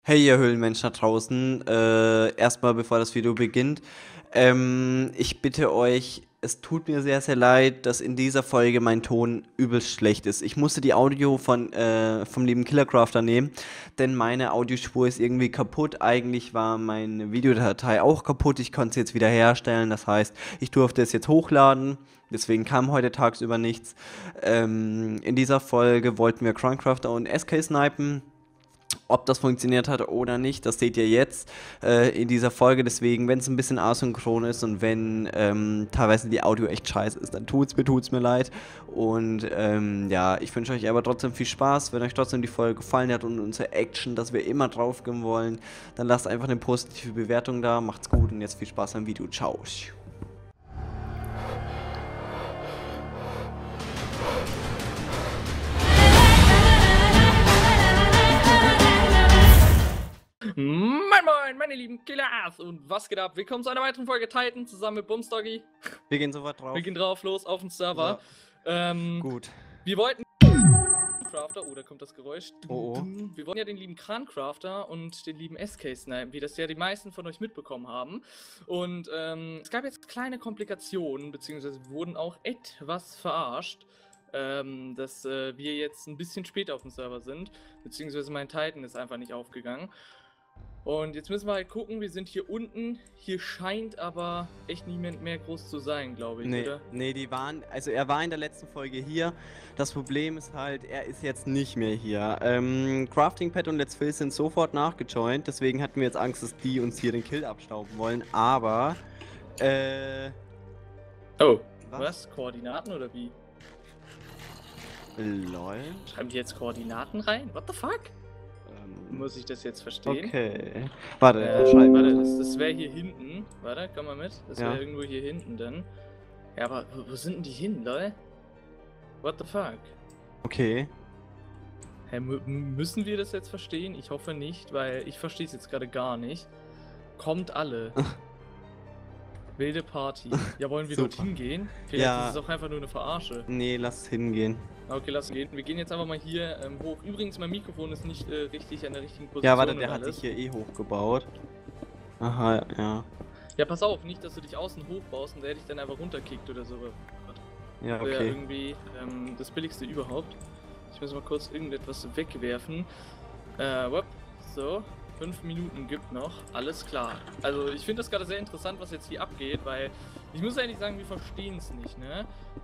Hey, ihr Höhlenmenschen da draußen. Erstmal, bevor das Video beginnt, ich bitte euch, es tut mir sehr, sehr leid, dass in dieser Folge mein Ton übelst schlecht ist. Ich musste die Audio vom lieben Killercrafter nehmen, denn meine Audiospur ist irgendwie kaputt. Eigentlich war meine Videodatei auch kaputt. Ich konnte sie jetzt wieder herstellen. Das heißt, ich durfte es jetzt hochladen. Deswegen kam heute tagsüber nichts. In dieser Folge wollten wir Croncrafter und SK snipen. Ob das funktioniert hat oder nicht, das seht ihr jetzt in dieser Folge. Deswegen, wenn es ein bisschen asynchron ist und wenn teilweise die Audio echt scheiße ist, dann tut's mir leid. Und ja, ich wünsche euch aber trotzdem viel Spaß. Wenn euch trotzdem die Folge gefallen hat und unsere Action, dass wir immer drauf gehen wollen, dann lasst einfach eine positive Bewertung da. Macht's gut und jetzt viel Spaß beim Video. Ciao. Moin moin, meine lieben Killers und was geht ab? Willkommen zu einer weiteren Folge Titan zusammen mit Bumsdoggy. Wir gehen sofort drauf. Wir gehen drauf, los, auf den Server. So. Gut. Wir wollten Crafter, oh, da kommt das Geräusch. Oh. Wir wollen ja den lieben Krancrafter und den lieben SK snipen, wie das ja die meisten von euch mitbekommen haben. Und es gab jetzt kleine Komplikationen, beziehungsweise wir wurden auch etwas verarscht. Dass wir jetzt ein bisschen spät auf dem Server sind, beziehungsweise mein Titan ist einfach nicht aufgegangen. Und jetzt müssen wir halt gucken, wir sind hier unten, hier scheint aber echt niemand mehr groß zu sein, glaube ich, oder? Nee, er war in der letzten Folge hier. Das Problem ist halt, er ist jetzt nicht mehr hier. Crafting Pad und Let's Fill sind sofort nachgejoint, deswegen hatten wir jetzt Angst, dass die uns hier den Kill abstauben wollen, aber, Oh, was? Koordinaten oder wie? Lol. Schreiben die jetzt Koordinaten rein? What the fuck? Muss ich das jetzt verstehen? Okay. Warte, schreiben wir. Warte, das wäre hier hinten. Warte, komm mal mit. Das wäre irgendwo hier hinten dann. Ja, aber wo sind denn die hin, Leute? What the fuck? Okay. Hä, müssen wir das jetzt verstehen? Ich hoffe nicht, weil ich verstehe es jetzt gerade gar nicht. Kommt alle. Wilde Party. Ja, wollen wir dorthin gehen? Vielleicht ist es auch einfach nur eine Verarsche. Nee, lass hingehen. Okay, lass gehen. Wir gehen jetzt einfach mal hier hoch. Übrigens, mein Mikrofon ist nicht richtig an der richtigen Position. Ja, warte, der hat sich hier eh hochgebaut. Aha, ja. Ja, pass auf, nicht, dass du dich außen hochbaust und der dich dann einfach runterkickt oder so. Ja, okay. Wäre irgendwie das Billigste überhaupt. Ich muss mal kurz irgendetwas wegwerfen. So, 5 Minuten gibt noch. Alles klar. Also, ich finde das gerade sehr interessant, was jetzt hier abgeht, weil ich muss ehrlich sagen, wir verstehen es nicht, ne?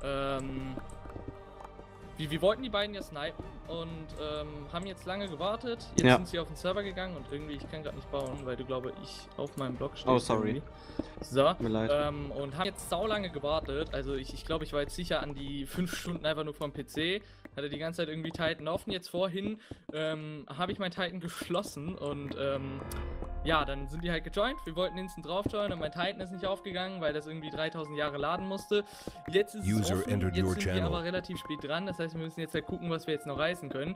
Wir wollten die beiden ja snipen und haben jetzt lange gewartet. Jetzt sind sie auf den Server gegangen und irgendwie, ich kann gerade nicht bauen, weil du, glaube ich, auf meinem Blog stehst. Oh, sorry. Irgendwie. So, mir leid. Und haben jetzt saulange gewartet. Also ich glaube, ich war jetzt sicher an die 5 Stunden einfach nur vom PC. Hatte die ganze Zeit irgendwie Titan offen. Jetzt vorhin habe ich mein Titan geschlossen und ja, dann sind die halt gejoint. Wir wollten instant drauf joinen und mein Titan ist nicht aufgegangen, weil das irgendwie 3000 Jahre laden musste. Jetzt ist es offen, jetzt sind wir aber relativ spät dran. Das heißt, wir müssen jetzt halt gucken, was wir jetzt noch reißen können.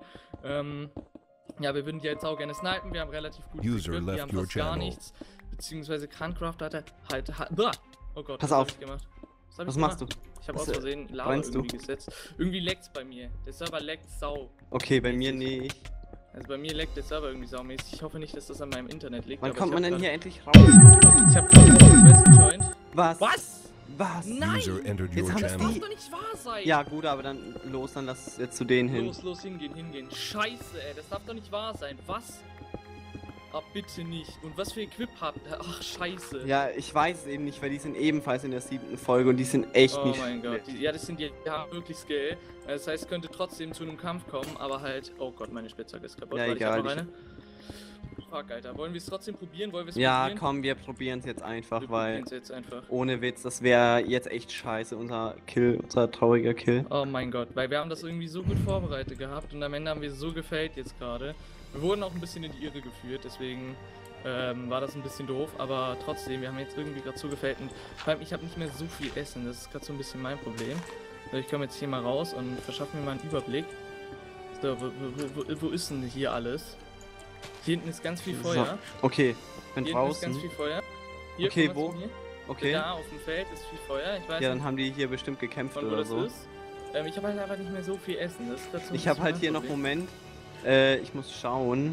Ja, wir würden die jetzt auch gerne snipen. Wir haben relativ gut gespielt. Wir haben fast gar nichts. Beziehungsweise Krancrafter hat er halt... Oh Gott, pass auf. Was machst du? Ich habe aus Versehen Lava irgendwie gesetzt. Irgendwie leckt's bei mir. Der Server leckt sau. Okay, bei mir nicht. Also bei mir leckt der Server irgendwie saumäßig. Ich hoffe nicht, dass das an meinem Internet liegt. Wann kommt man denn hier endlich raus? Ich hab den Joint. Was? Was? Nein! Jetzt haben das darf doch nicht wahr sein! Ja gut, aber dann los, dann lass jetzt zu denen hin. Los, hingehen. Scheiße, ey, das darf doch nicht wahr sein. Was? Ah, bitte nicht. Und was für Equip habt ihr? Ach, scheiße. Ja, ich weiß es eben nicht, weil die sind ebenfalls in der 7. Folge und die sind echt nicht... Oh mein Gott. Ja, das sind die haben wirklich Skill. Das heißt, es könnte trotzdem zu einem Kampf kommen, aber halt... Oh Gott, meine Spitzhacke ist kaputt. Ja, egal. Fuck, Alter. Wollen wir es trotzdem probieren? Ja, komm, wir probieren es jetzt einfach, weil... Ohne Witz, das wäre jetzt echt scheiße, unser trauriger Kill. Oh mein Gott, weil wir haben das irgendwie so gut vorbereitet gehabt und am Ende haben wir so gefällt jetzt gerade. Wir wurden auch ein bisschen in die Irre geführt, deswegen war das ein bisschen doof, aber trotzdem, wir haben jetzt irgendwie gerade so gefällt und vor allem, ich habe nicht mehr so viel Essen, das ist gerade so ein bisschen mein Problem. So, ich komme jetzt hier mal raus und verschaffe mir mal einen Überblick. So, wo ist denn hier alles? Hier hinten ist ganz viel Feuer. So, okay, bin hier draußen. Ist ganz viel Feuer. Hier, okay, wo? Okay. Da auf dem Feld ist viel Feuer. Ich weiß ja, dann haben die hier bestimmt gekämpft von, oder so. Ich habe halt einfach nicht mehr so viel Essen. Das ist ich habe halt hier noch, Moment, ich muss schauen.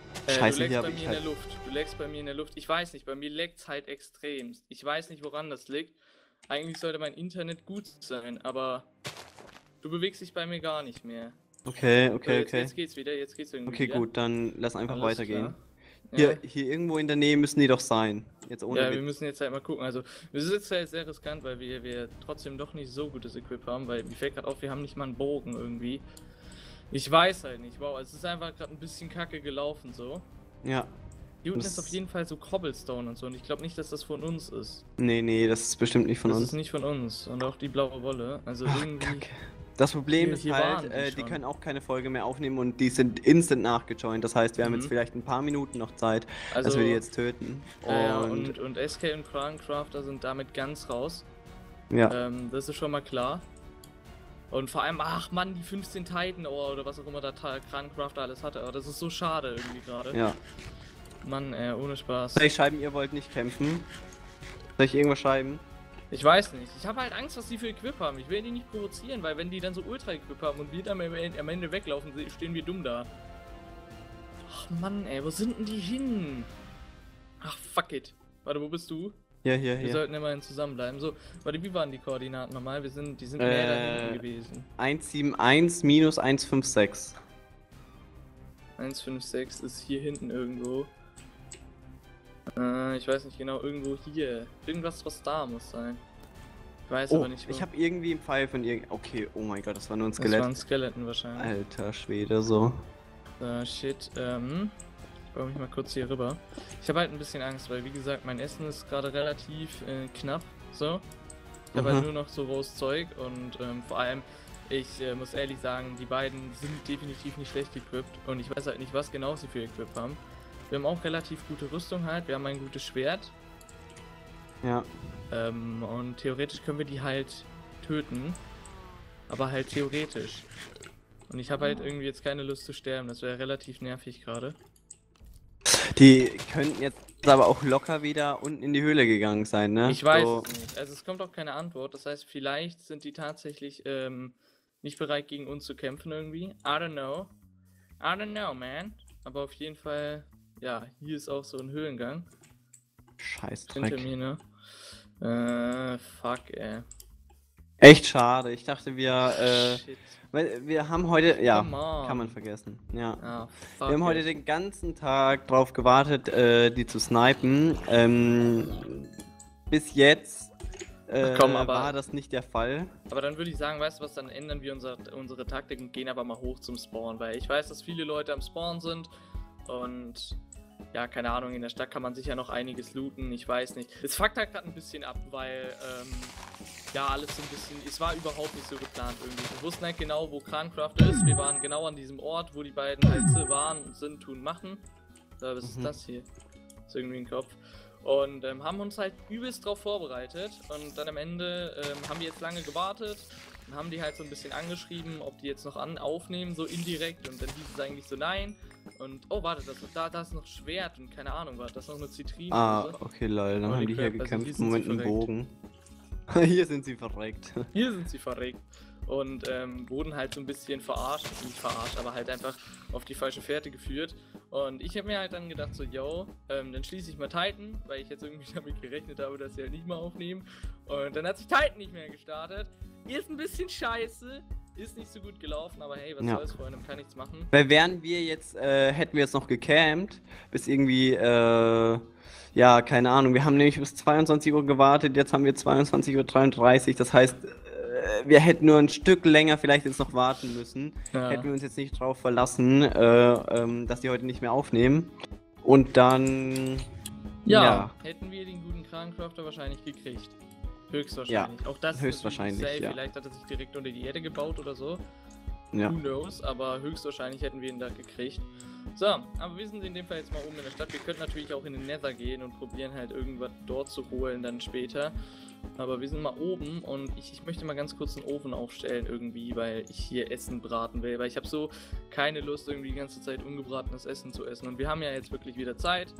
Du Scheiße, leckst hier bei habe mir ich in der halt. Luft. Du leckst bei mir in der Luft. Ich weiß nicht, bei mir leckt's halt extremst. Ich weiß nicht, woran das liegt. Eigentlich sollte mein Internet gut sein, aber du bewegst dich bei mir gar nicht mehr. Okay, So, okay, okay. jetzt geht's wieder, jetzt geht's irgendwie Okay, wieder. gut, dann lass einfach Alles weitergehen. klar. Ja. Hier irgendwo in der Nähe müssen die doch sein. Jetzt ohne Ja, wir Witz. müssen jetzt halt mal gucken. Also, wir sind jetzt halt sehr riskant, weil wir trotzdem doch nicht so gutes Equip haben, weil mir fällt gerade auf, wir haben nicht mal einen Bogen irgendwie. Ich weiß halt nicht. Wow, es ist einfach gerade ein bisschen kacke gelaufen so. Ja. Hier unten Das- ist auf jeden Fall so Cobblestone und so und ich glaube nicht, dass das von uns ist. Nee, das ist bestimmt nicht von Das uns. ist nicht von uns und auch die blaue Wolle. Also Ach, irgendwie. Kacke. Das Problem Hier- ist hier halt, waren die die schon. können auch keine Folge mehr aufnehmen und die sind instant nachgejoint. Das heißt, wir haben Mhm. jetzt vielleicht ein paar Minuten noch Zeit, dass Also, wir die jetzt töten. und SK und Krancrafter sind damit ganz raus. Ja. Das ist schon mal klar. Und vor allem, ach Mann, die 15 Titan oder was auch immer der Krancrafter alles hatte. Aber das ist so schade irgendwie gerade. Ja. Mann, ohne Spaß. Soll ich schreiben, ihr wollt nicht kämpfen? Soll ich irgendwas schreiben? Ich weiß nicht. Ich habe halt Angst, was die für Equip haben. Ich will die nicht provozieren, weil wenn die dann so Ultra-Equip haben und wir dann am Ende weglaufen, stehen wir dumm da. Ach Mann, wo sind denn die hin? Ach, fuck it. Warte, wo bist du? Wir Hier. sollten immerhin zusammenbleiben. So, warte, wie waren die Koordinaten nochmal? Die sind mehr da hinten gewesen. 171 minus 156. 156 ist hier hinten irgendwo. Ich weiß nicht genau, irgendwo hier. Irgendwas, was da muss sein. Ich weiß aber nicht, wo. Ich habe irgendwie einen Pfeil von irgend. Okay, oh mein Gott, das war nur ein Das war Skelett. ein Skeleton wahrscheinlich. Alter Schwede, so. Shit, ich baue mich mal kurz hier rüber. Ich habe halt ein bisschen Angst, weil wie gesagt, mein Essen ist gerade relativ knapp, so. Ich habe halt nur noch so rohes Zeug und vor allem, ich muss ehrlich sagen, die beiden sind definitiv nicht schlecht equipped und ich weiß halt nicht, was genau sie für Equip haben. Wir haben auch relativ gute Rüstung halt, wir haben ein gutes Schwert Ja. und theoretisch können wir die halt töten, aber halt theoretisch. Und ich habe halt irgendwie jetzt keine Lust zu sterben, das wäre relativ nervig gerade. Die könnten jetzt aber auch locker wieder unten in die Höhle gegangen sein, ne? Ich weiß So. es nicht. Also es kommt auch keine Antwort. Das heißt, vielleicht sind die tatsächlich nicht bereit gegen uns zu kämpfen irgendwie. I don't know. I don't know, man. Aber auf jeden Fall, ja, hier ist auch so ein Höhlengang. Scheiß Hinter Dreck. mir, ne? Fuck, ey. Echt schade. Ich dachte, Shit. weil wir haben heute, ja, Come on. kann man vergessen. Ja. Ah, fuck. Wir haben heute it. den ganzen Tag drauf gewartet, die zu snipen. Bis jetzt Komm, aber- war das nicht der Fall. Aber dann würde ich sagen, weißt du was, dann ändern wir unsere Taktik und gehen aber mal hoch zum Spawn, weil ich weiß, dass viele Leute am Spawn sind und ja, keine Ahnung, in der Stadt kann man sicher noch einiges looten, ich weiß nicht. Es fuckt halt gerade ein bisschen ab, weil ja, alles so ein bisschen, es war überhaupt nicht so geplant irgendwie. Wir wussten halt genau, wo Krancrafter ist, wir waren genau an diesem Ort, wo die beiden halt waren, sind, tun, machen. So, was ist das hier? Ist irgendwie ein Kopf. Und haben uns halt übelst drauf vorbereitet und dann am Ende haben wir jetzt lange gewartet und haben die halt so ein bisschen angeschrieben, ob die jetzt noch aufnehmen, so indirekt und dann hieß es eigentlich so nein und oh warte, da ist noch Schwert und keine Ahnung, war das noch eine Zitrine Ah, oder so? okay, lol, dann Holy haben die hier crap, also gekämpft. hier sind Moment, sie einen verreckt. Bogen. Hier sind sie verreckt. Hier sind sie verreckt und wurden halt so ein bisschen verarscht, nicht verarscht, aber halt einfach auf die falsche Fährte geführt. Und ich habe mir halt dann gedacht so, yo, dann schließe ich mal Titan, weil ich jetzt irgendwie damit gerechnet habe, dass sie halt nicht mehr aufnehmen. Und dann hat sich Titan nicht mehr gestartet. Ist ein bisschen scheiße, ist nicht so gut gelaufen, aber hey, was Ja. soll's, Freunde, kann nichts machen. Weil wären wir jetzt, hätten wir jetzt noch gecampt, bis irgendwie, ja, keine Ahnung, wir haben nämlich bis 22 Uhr gewartet, jetzt haben wir 22:33 Uhr, das heißt, wir hätten nur ein Stück länger vielleicht jetzt noch warten müssen. Ja. Hätten wir uns jetzt nicht drauf verlassen, dass die heute nicht mehr aufnehmen. Und dann, Ja, hätten wir den guten Krancrafter wahrscheinlich gekriegt. Höchstwahrscheinlich. Auch das ist höchstwahrscheinlich, natürlich safe. ja. Vielleicht hat er sich direkt unter die Erde gebaut oder so. ja. Who knows, aber höchstwahrscheinlich hätten wir ihn da gekriegt. So, aber wir sind in dem Fall jetzt mal oben in der Stadt. Wir könnten natürlich auch in den Nether gehen und probieren halt irgendwas dort zu holen dann später. Aber wir sind mal oben und ich möchte mal ganz kurz einen Ofen aufstellen irgendwie, weil ich hier Essen braten will. Weil ich habe so keine Lust irgendwie die ganze Zeit ungebratenes Essen zu essen. Und wir haben ja jetzt wirklich wieder Zeit.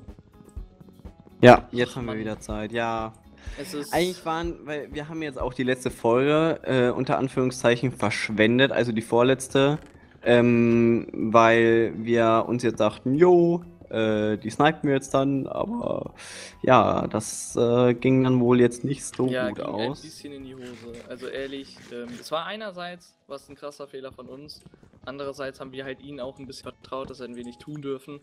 Ja, jetzt haben wir Mann. wieder Zeit, ja. Es ist... Eigentlich weil wir haben jetzt auch die letzte Folge unter Anführungszeichen verschwendet, also die vorletzte, weil wir uns jetzt dachten, jo, Die snipen wir jetzt dann, aber ja, das ging dann wohl jetzt nicht so Ja, gut ging ein aus. bisschen in die Hose. Also ehrlich, es war einerseits was ein krasser Fehler von uns. Andererseits haben wir halt ihnen auch ein bisschen vertraut, das hätten wir nicht tun dürfen.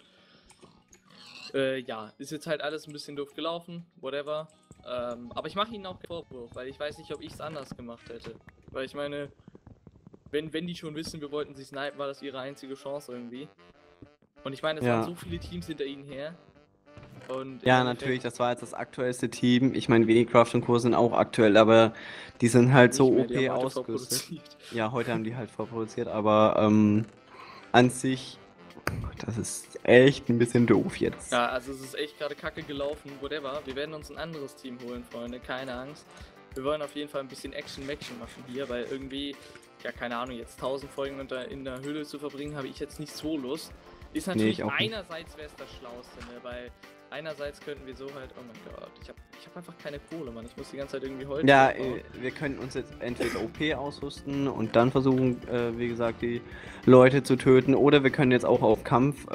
Ja, ist jetzt halt alles ein bisschen doof gelaufen, whatever. Aber ich mache ihnen auch keinen Vorwurf, weil ich weiß nicht, ob ich es anders gemacht hätte. Weil ich meine, wenn die schon wissen, wir wollten sie snipen, war das ihre einzige Chance irgendwie. Und ich meine, es waren Ja. so viele Teams hinter ihnen her. Und im Ja, Endeffekt natürlich, das war jetzt das aktuellste Team. Ich meine, Winecraft und Co. sind auch aktuell, aber die sind halt so nicht mehr, die OP haben heute ausgerüstet. vorproduziert. Ja, heute haben die halt vorproduziert, aber an sich, das ist echt ein bisschen doof jetzt. Ja, also es ist echt gerade kacke gelaufen, whatever. Wir werden uns ein anderes Team holen, Freunde, keine Angst. Wir wollen auf jeden Fall ein bisschen Action-Maction machen hier, weil irgendwie, ja, keine Ahnung, jetzt 1000 Folgen in der Höhle zu verbringen, habe ich jetzt nicht so Lust. Ist natürlich, ich auch nicht. einerseits wäre es das Schlauste, ne, weil einerseits könnten wir so halt, oh mein Gott, ich hab einfach keine Kohle, Mann, ich muss die ganze Zeit irgendwie Holz Ja, aufbauen. wir können uns jetzt entweder OP ausrüsten und dann versuchen, wie gesagt, die Leute zu töten, oder wir können jetzt auch auf Kampf,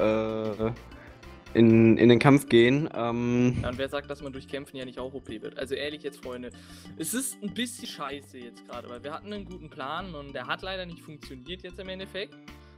in den Kampf gehen. Ja, und wer sagt, dass man durch Kämpfen ja nicht auch OP wird? Also ehrlich jetzt, Freunde, es ist ein bisschen scheiße jetzt gerade, weil wir hatten einen guten Plan und der hat leider nicht funktioniert jetzt im Endeffekt.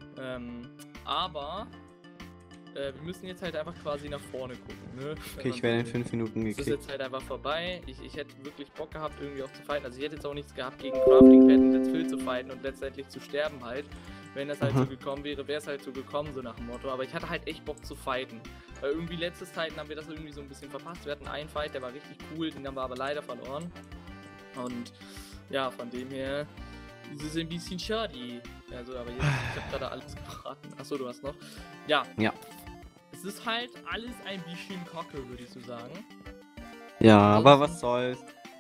Aber wir müssen jetzt halt einfach quasi nach vorne gucken, ne? Okay, ich werde in 5 Minuten Es ist gekickt. jetzt halt einfach vorbei. Ich hätte wirklich Bock gehabt, irgendwie auch zu fighten. Also ich hätte jetzt auch nichts gehabt, gegen Crafting Pad und Let's Phil zu fighten und letztendlich zu sterben halt. Wenn das halt so gekommen wäre, wäre es halt so gekommen, so nach dem Motto. Aber ich hatte halt echt Bock zu fighten. Weil irgendwie letztes Titan haben wir das irgendwie so ein bisschen verpasst. Wir hatten einen Fight, der war richtig cool, den haben wir aber leider verloren. Und ja, von dem her ist es ein bisschen schade. Also, aber jetzt, ich habe gerade alles geraten. Achso, du hast noch. Ja. Ja. Es ist halt alles ein bisschen kacke, würde ich so sagen. Ja, aber was soll's.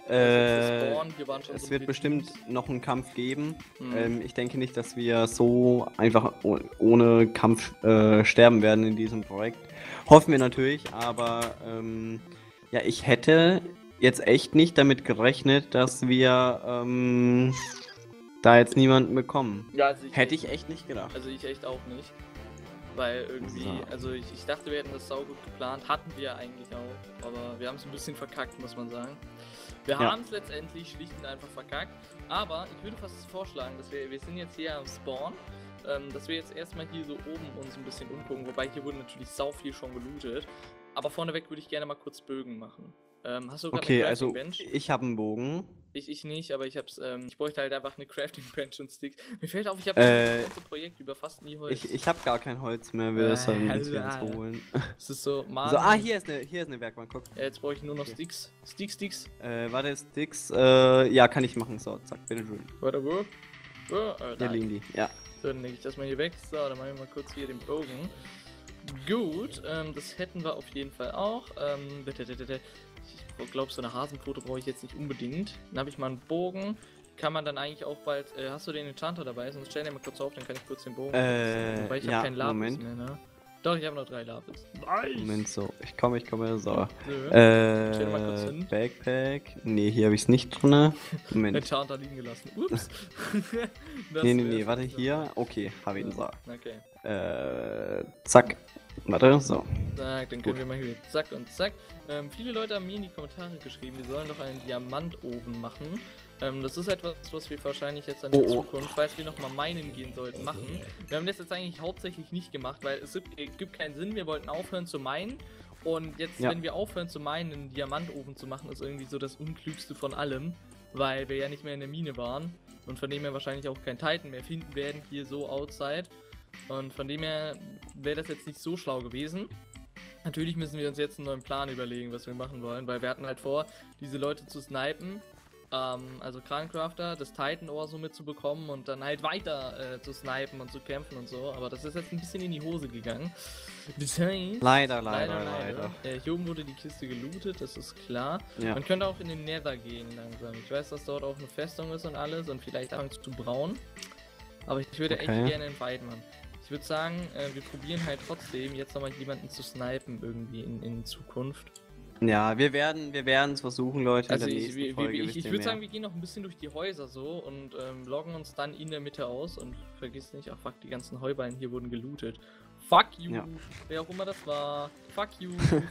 Es Es wird bestimmt noch einen Kampf geben. Ich denke nicht, dass wir so einfach ohne Kampf sterben werden in diesem Projekt. Hoffen wir natürlich, aber ja, ich hätte jetzt echt nicht damit gerechnet, dass wir da jetzt niemanden bekommen. Ja, also Hätte ich echt nicht gedacht. Also ich echt auch nicht. Weil irgendwie, So. also ich dachte, wir hätten das saugut geplant, hatten wir eigentlich auch, aber wir haben es ein bisschen verkackt, muss man sagen. Wir Ja. haben es letztendlich schlicht und einfach verkackt, aber ich würde fast vorschlagen, dass wir sind jetzt hier am Spawn, dass wir jetzt erstmal hier so oben uns ein bisschen umgucken, wobei hier wurde natürlich sau viel schon gelootet, aber vorneweg würde ich gerne mal kurz Bögen machen. Hast du gerade Okay, eine also Crafting Bench? ich habe einen Bogen. Ich nicht, aber ich bräuchte halt einfach eine Crafting Bench und Sticks. Mir fällt auf, ich habe das ganze Projekt über fast nie Holz. Ich habe gar kein Holz mehr, wir sollen uns jetzt holen. Es ist so, Mann. So, hier ist eine Werkbank, guck. Jetzt brauche ich nur noch Sticks. Sticks. Warte, Sticks, ja, kann ich machen, so, zack, bitteschön. Warte, wo? Hier liegen die, ja. So, dann lege ich das mal hier weg. So, dann machen wir mal kurz hier den Bogen. Gut, das hätten wir auf jeden Fall auch. Ich glaube, so eine Hasenpfote brauche ich jetzt nicht unbedingt. Dann habe ich mal einen Bogen. Kann man dann eigentlich auch bald. Hast du den Enchanter dabei? Sonst stell den mal kurz auf, dann kann ich kurz den Bogen. Wobei ich ja, habe keinen Lapis Moment. mehr, ne? Doch, ich habe noch 3 Lapis. Nice! Moment, so, ich komme, so. Stell mal kurz hin. Backpack, nee, hier habe ich es nicht drin. Moment. Enchanter liegen gelassen. Ups! Nee, warte, hier, okay, habe ich ihn, so. Okay. Zack, warte, so. Zack, dann können wir mal hier zack und zack. Viele Leute haben mir in die Kommentare geschrieben, wir sollen doch einen Diamantofen machen. Das ist etwas, was wir wahrscheinlich jetzt in der Zukunft, falls wir nochmal meinen gehen sollten, machen. Wir haben das jetzt eigentlich hauptsächlich nicht gemacht, weil es gibt keinen Sinn, wir wollten aufhören zu meinen. Und jetzt, wenn wir aufhören zu meinen, einen Diamantofen zu machen, ist irgendwie so das Unklügste von allem. Weil wir ja nicht mehr in der Mine waren. Und von dem her wahrscheinlich auch kein Titan mehr finden werden, hier so outside. Und von dem her wäre das jetzt nicht so schlau gewesen. Natürlich müssen wir uns jetzt einen neuen Plan überlegen, was wir machen wollen, weil wir hatten halt vor, diese Leute zu snipen, also Krancrafter, das Titan-Ohr so mitzubekommen und dann halt weiter zu snipen und zu kämpfen und so, aber das ist jetzt ein bisschen in die Hose gegangen. Das heißt, Leider. hier oben wurde die Kiste gelootet, das ist klar. Ja. Man könnte auch in den Nether gehen langsam. Ich weiß, dass dort auch eine Festung ist und alles und vielleicht anfangen zu brauen. Aber ich würde echt gerne einen Fight machen. Ich würde sagen, wir probieren halt trotzdem jetzt nochmal jemanden zu snipen irgendwie in Zukunft. Ja, wir werden es versuchen, Leute. Also in der nächsten Folge ich würde sagen, wir gehen noch ein bisschen durch die Häuser so und loggen uns dann in der Mitte aus und vergiss nicht, ach fuck, die ganzen Heuballen hier wurden gelootet. Fuck you. Ja. Wer auch immer das war. Fuck you.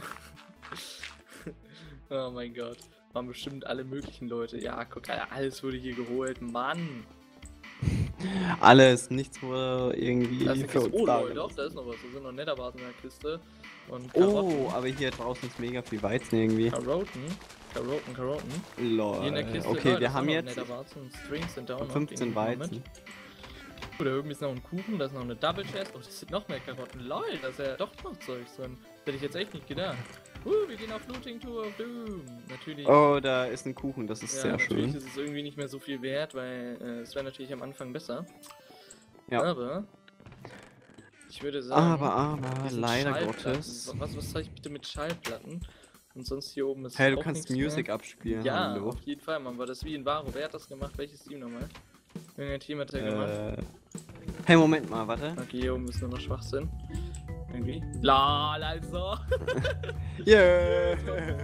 Oh mein Gott. Waren bestimmt alle möglichen Leute. Ja, guck, alles wurde hier geholt. Mann. Alles, nichts wurde irgendwie Da ist eine für Kiste. uns Oh, da Leute, doch, gelassen. da ist noch was. Da sind noch Netherbasen in der Kiste. Und Karotten. Oh, aber hier draußen ist mega viel Weizen irgendwie. Karotten. Hier in der Lol. Kiste. Okay, da wir ist haben auch noch jetzt Netherbasen und Strings sind da auch noch. 15 Den nehmen wir Weizen. mit. Oh, da oben ist noch ein Kuchen, da ist noch eine Double Chest. Oh, das sind noch mehr Karotten. Lol, da ist ja doch noch Zeug drin. Das hätte ich jetzt echt nicht gedacht. Wir gehen auf Looting Tour of Doom. Natürlich. Oh, da ist ein Kuchen, das ist Ja, sehr natürlich schön. ist es irgendwie nicht mehr so viel wert, weil es wäre natürlich am Anfang besser. Ja. Aber ich würde sagen, Aber, diesen leider Schallplatten. Gottes. Was soll ich bitte mit Schallplatten? Und sonst hier oben ist Hey, du auch kannst nichts Music mehr. abspielen, Ja, hallo. auf jeden Fall, Mann. War das wie in Varo? Wer hat das gemacht? Welches Team nochmal? Irgendein Team hat das ja gemacht. Hey, Moment mal, warte. Okay, hier oben ist nur noch Schwachsinn. Irgendwie. Lol, also. Yeah!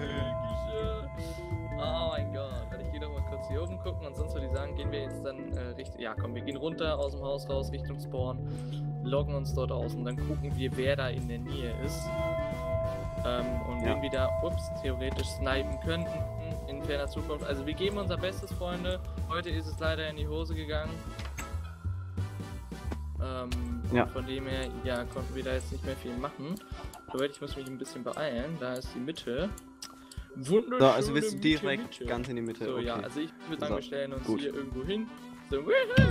Oh mein Gott. Warte, ich gehe doch mal kurz hier oben gucken und sonst würde ich sagen, gehen wir jetzt dann Richtung. Ja, komm, wir gehen runter aus dem Haus raus Richtung Spawn, loggen uns dort aus und dann gucken wir, wer da in der Nähe ist. Und wen wir da, theoretisch snipen könnten in ferner Zukunft. Also wir geben unser Bestes, Freunde. Heute ist es leider in die Hose gegangen. Von dem her, ja, konnten wir da jetzt nicht mehr viel machen. Aber ich muss mich ein bisschen beeilen. Da ist die Mitte. Wunderschöne So, also willst du Mitte, direkt Mitte. ganz in die Mitte? So, Okay. ja, also ich würde sagen, So, wir stellen uns gut. hier irgendwo hin. So,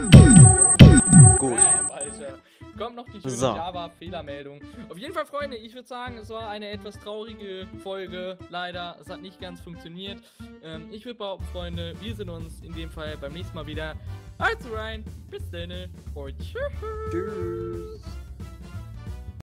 Gut. Alter. Kommt noch die schöne So. Java-Fehlermeldung. Auf jeden Fall, Freunde, ich würde sagen, es war eine etwas traurige Folge. Leider, es hat nicht ganz funktioniert. Ich würde behaupten, Freunde, wir sehen uns in dem Fall beim nächsten Mal wieder. Also rein, bis dann und tschüss. Tschüss.